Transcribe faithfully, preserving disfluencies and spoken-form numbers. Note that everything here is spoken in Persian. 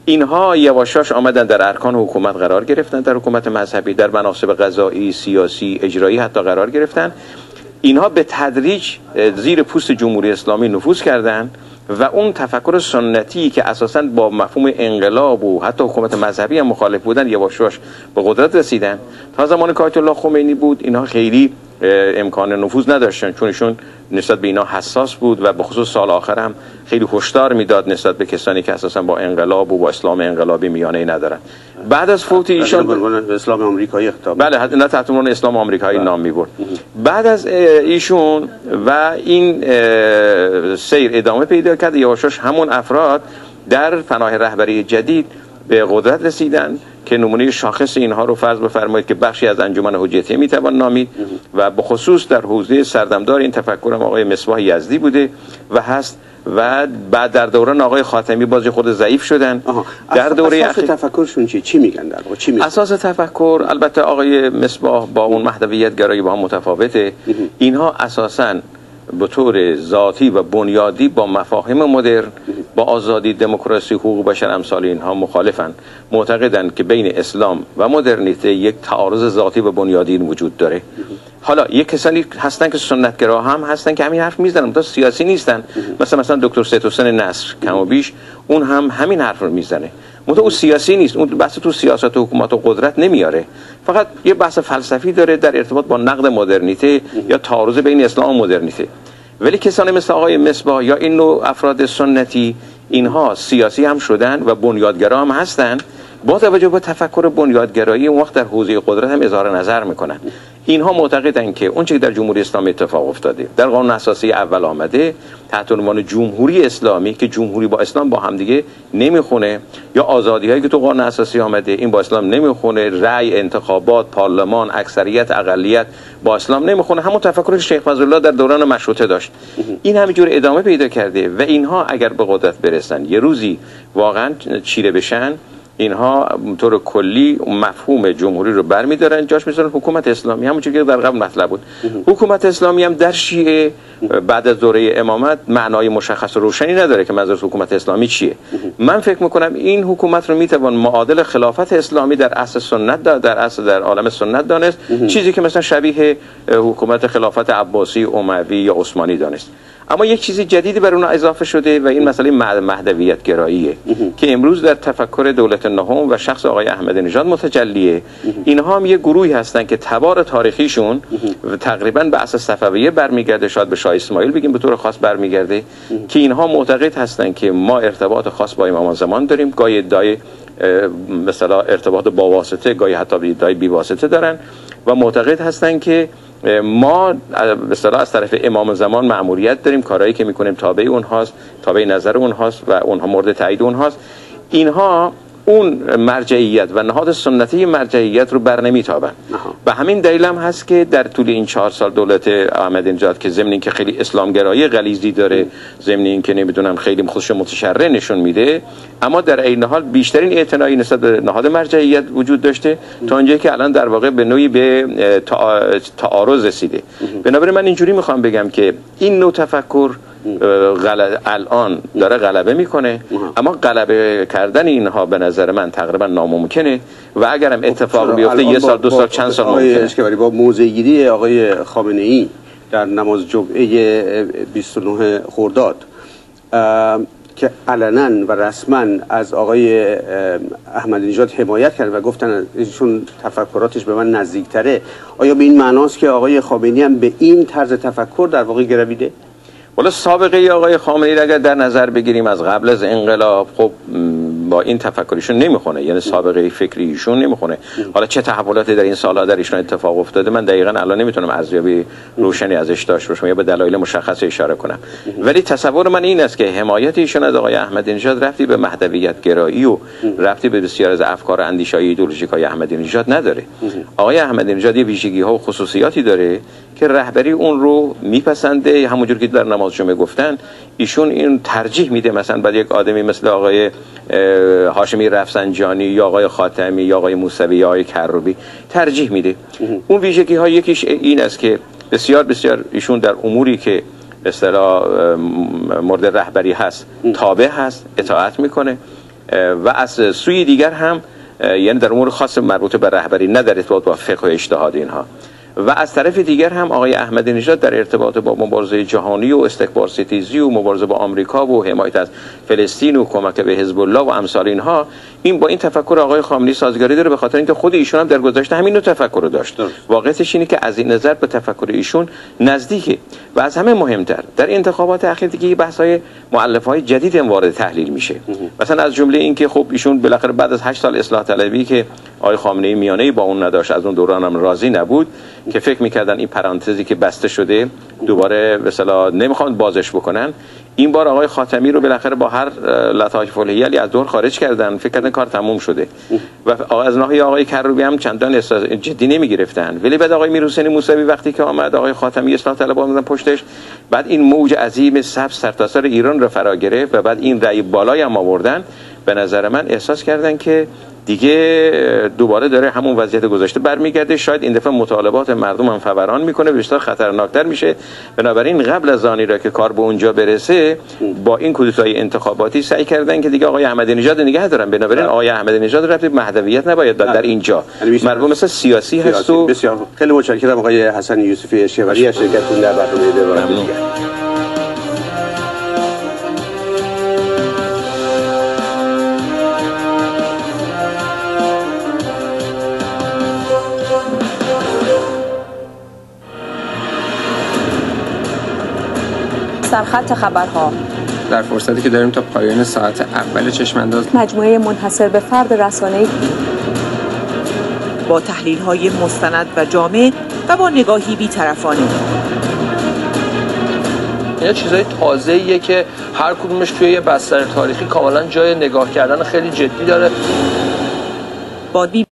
اینها یواشاش آمدن در ارکان حکومت قرار گرفتن، در حکومت مذهبی، در مناصب قضایی، سیاسی، اجرایی حتی قرار گرفتن. اینها به تدریج زیر پوست جمهوری اسلامی نفوذ کردند و اون تفکر سنتی که اساساً با مفهوم انقلاب و حتی حکومت مذهبی هم مخالف بودن یواشاش به قدرت رسیدن. تا زمان که آیت الله خمینی بود اینها خیلی امکان نفوذ نداشتن، چون ایشون نسبت به اینا حساس بود و به خصوص سال آخر هم خیلی هشدار میداد نسبت به کسانی که اساساً با انقلاب و با اسلام انقلابی میانه‌ای ندارن. بعد از فوت ایشان به اسلام آمریکایی خطاب، بله حتی نه تحت عنوان اسلام آمریکایی نام میبرد. بعد از ایشون و این سیر ادامه پیدا کرد، یواشاش همون افراد در پناه رهبری جدید به قدرت رسیدن که نمونه شاخص اینها رو فرض بفرمایید که بخشی از انجمن حجتیه میتوان نامید و به خصوص در حوزه سردمدار این تفکرم آقای مصباح یزدی بوده و هست و بعد در دوران آقای خاتمی بازی خود ضعیف شدن. در دوره اساس تفکرشون چی چی میگن در واقع؟ چی میگن؟ اساس تفکر البته آقای مصباح با اون مهدویت گرایی با هم متفاوته. اینها اساساً به طور ذاتی و بنیادی با مفاهیم مدرن، با آزادی، دموکراسی، حقوق بشر امثال اینها مخالفن. معتقدند که بین اسلام و مدرنیته یک تعارض ذاتی و بنیادی وجود داره. حالا یک کسانی هستن که سنتگرا هم هستن که همین حرف میزنن، تا سیاسی نیستن. مثلا مثلا دکتر سید حسین نصر کم و بیش اون هم همین حرف رو میزنه. متأ اون سیاسی نیست، اون بحث تو سیاست و حکومت و قدرت نمیاره، فقط یه بحث فلسفی داره در ارتباط با نقد مدرنیته یا تعارض بین اسلام و مدرنیته. ولی کسانی مثل آقای مصباح یا این نوع افراد سنتی اینها سیاسی هم شدن و بنیادگرا هم هستن، با توجه به تفکر بنیادگرایی اون وقت در حوزه قدرت هم اظهار نظر میکنن. اینها معتقدن که اون چیزی در جمهوری اسلامی اتفاق افتاده، در قانون اساسی اول آمده تحت عنوان جمهوری اسلامی که جمهوری با اسلام با هم دیگه نمیخونه، یا آزادی هایی که تو قانون اساسی آمده این با اسلام نمیخونه، رأی، انتخابات، پارلمان، اکثریت، اقلیت با اسلام نمیخونه. همون تفکر شیخ فضلالله در دوران مشروطه داشت. این همینجور ادامه پیدا کرده و اینها اگر به قدرت برسن یه روزی واقعا چیره بشن، اینها طور کلی مفهوم جمهوری رو برمی‌دارن جاش میذارن حکومت اسلامی، همون چیزی که در قبل مطلب بود. حکومت اسلامی هم در شیعه بعد از دوره امامت معنای مشخص و روشنی نداره که منظور حکومت اسلامی چیه. من فکر میکنم این حکومت رو میتوان معادل خلافت اسلامی در اصل سنت در اصل در عالم سنت دانست، چیزی که مثلا شبیه حکومت خلافت عباسی، اموی یا عثمانی دانست. اما یک چیزی جدیدی بر اونها اضافه شده و این مسئله مهدویت گراییه که امروز در تفکر دولت نهم و شخص آقای احمدی نژاد متجلیه. اینها هم یه گروهی هستن که تبار تاریخیشون تقریبا به اصل صفویه برمیگرده، شاید به شاه اسماعیل بگیم به طور خاص برمیگرده، که اینها معتقد هستن که ما ارتباط خاص با امام زمان داریم، گاهی ادعای مثلا ارتباط با واسطه، گاهی حتی ادعای بی واسطه دارن و معتقد هستن که ما به اصطلاح از طرف امام زمان مأموریت داریم، کارهایی که میکنیم تابع اونهاست، تابع نظر اونهاست و اونها مورد تایید اونهاست. اینها اون مرجعیت و نهاد سنتی مرجعیت رو بر نمیتابن. به همین دلیل هم هست که در طول این چهار سال دولت احمدی نژاد که ضمن اینکه خیلی اسلامگرایی غلیظی داره، ضمن اینکه نمیدونم خیلی خودش متشرع نشون میده، اما در عین حال بیشترین اعتنایی نسبت به نهاد مرجعیت وجود داشته تا اونجایی که الان در واقع به نوعی به تعارض رسیده. بنابراین من اینجوری میخوام بگم که این نوع تفکر غلط الان داره غلبه میکنه، اما غلبه کردن اینها به نظر من تقریبا ناممکنه و اگرم اتفاق بیفته یه سال دو سال چند سال ممکنه. با موضع‌گیری آقای خامنه‌ای در نماز جمعه بیست و نه خرداد که علنا و رسما از آقای احمدی نژاد حمایت کرد و گفتن ایشون تفکراتش به من نزدیکتره، آیا به این معناست که آقای خامنه‌ای هم به این طرز تفکر در واقع گرویده؟ ولی سابقه آقای خامنه‌ای اگر در نظر بگیریم از قبل از انقلاب، خب با این تفکرشون نمیخونه، یعنی سابقه فکری ایشون نمیخونه. حالا چه تحولاتی در این سال‌ها در ایشون اتفاق افتاده من دقیقاً الان نمیتونم ارزیابی روشنی ازش داشته باشم یا به دلایل مشخص اشاره کنم، ولی تصور من این است که حمایت ایشون از آقای احمدی نژاد رفتی به مهدویت گرایی و رفتی به بسیار از افکار اندیشه‌ای ایدئولوژیکای احمدی نژاد نداره. آقای احمدی نژاد یه ویژگی‌ها و خصوصیاتی داره که رهبری اون رو میپسنده، همونجور که در نماز جمعه گفتن ایشون این ترجیح میده مثلا بعد یک آدمی مثل آقای هاشمی رفسنجانی یا آقای خاتمی یا آقای موسوی یا آقای کروبی ترجیح میده. اون ویژگی ها یکیش این است که بسیار بسیار ایشون در اموری که به اصطلاح مورد رهبری هست تابع هست، اطاعت میکنه و از سوی دیگر هم یعنی در امور خاص مربوط به رهبری، نه در ارتباط با فقه و اجتهاد اینها. و از طرف دیگر هم آقای احمدی نژاد در ارتباط با مبارزه جهانی و استکبار ستیزی و مبارزه با آمریکا و حمایت از فلسطین و کمک به حزب الله و امثال اینها، این با این تفکر آقای خامنه‌ای سازگاری داره، به خاطر اینکه خود ایشون هم در گذشته همین نوع تفکر رو داشت. واقعیتش اینه که از این نظر به تفکر ایشون نزدیکه. و از همه مهمتر در انتخابات اخیر دیگه بحث‌های مؤلفه‌های جدید هم وارد تحلیل میشه. مثلا از جمله این که خب ایشون بالاخره بعد از هشت سال اصلاح طلبی که آقای خامنه‌ای میانه‌ای با اون نداشت، از اون دوران هم راضی نبود، که فکر می‌کردن این پرانتزی که بسته شده دوباره به اصطلاح نمیخوان بازش بکنن، این بار آقای خاتمی رو بالاخره با هر لطایف الحیلی از دور خارج کردن، فکر کردن کار تموم شده. و از ناحیه آقای کروبی هم چندان جدی نمیگرفتن. ولی بعد آقای میرحسین موسوی وقتی که آمد، آقای خاتمی اصلاح طلب اومدن پشتش، بعد این موج عظیم سبز سرتاسر ایران رو فرا گرفت و بعد این رأی بالایی هم آوردن. به نظر من احساس کردن که دیگه دوباره داره همون وضعیت گذشته برمیگرده، شاید این دفعه مطالبات مردم هم فوران میکنه، بیشتر خطرناکتر میشه. بنابراین قبل از آنی را که کار به اونجا برسه، با این کودتای انتخاباتی سعی کردن که دیگه آقای احمدی نژاد نگه دارن. بنابراین آقای احمدی نژاد رفت مهدویت نباید داد در اینجا، مردم مثلا سیاسی هست. و بسیار خیلی متشکرم آقای حسن یوسفی اشکوری از شرکتتون در برنامه دوران دیگر. سرخط خبرها در فرصتی که داریم تا پایان ساعت اول چشمانداز، مجموعه منحصر به فرد رسانه‌ای با تحلیل‌های مستند و جامع و با نگاهی بی‌طرفانه. اینا چیزای تازه‌ایه که هر کدومش توی یه بستر تاریخی کاملا جای نگاه کردن خیلی جدی داره. با